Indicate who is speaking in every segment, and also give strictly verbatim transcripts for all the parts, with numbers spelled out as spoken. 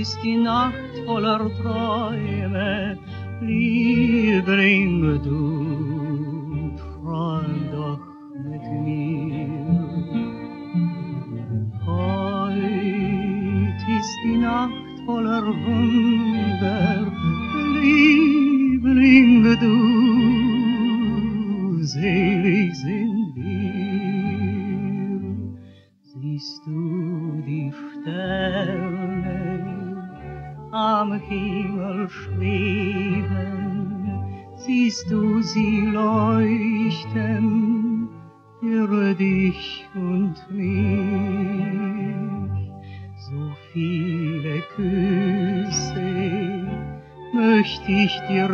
Speaker 1: ist die Nacht voller Träume, Liebling, du träum doch mit mir. Heut ist die Nacht voller Wunder, Liebling, du, selig sind wir. Siehst du die Sterne am Himmel schweben, siehst du sie leuchten für dich und mich. So viele Küsse möcht ich dir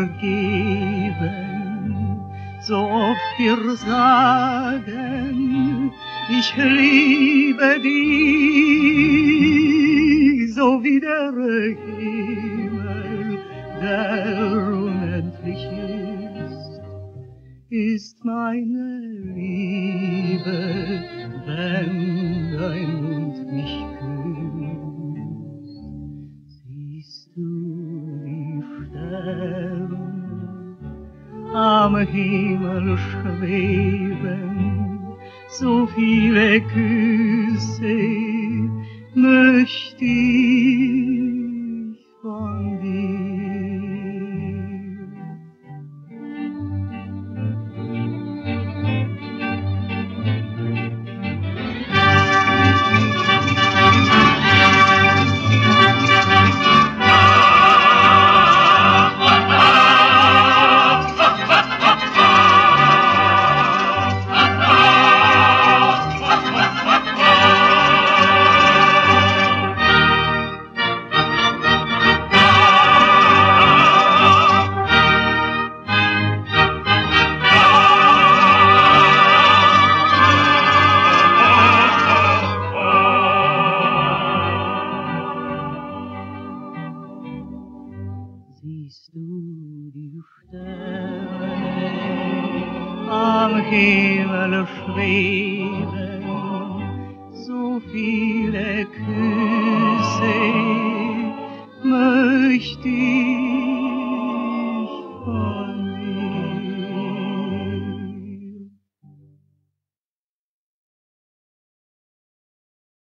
Speaker 1: geben, so oft dir sagen, ich liebe dich, so wie der Himmel, der unendlich ist, ist meine Liebe, wenn dein Mund mich küsst. Siehst du die Sterne am Himmel schweben, so viele Küsse möcht ich von dir. Siehst du die Sterne am Himmel schweben, so viele Küsse möcht ich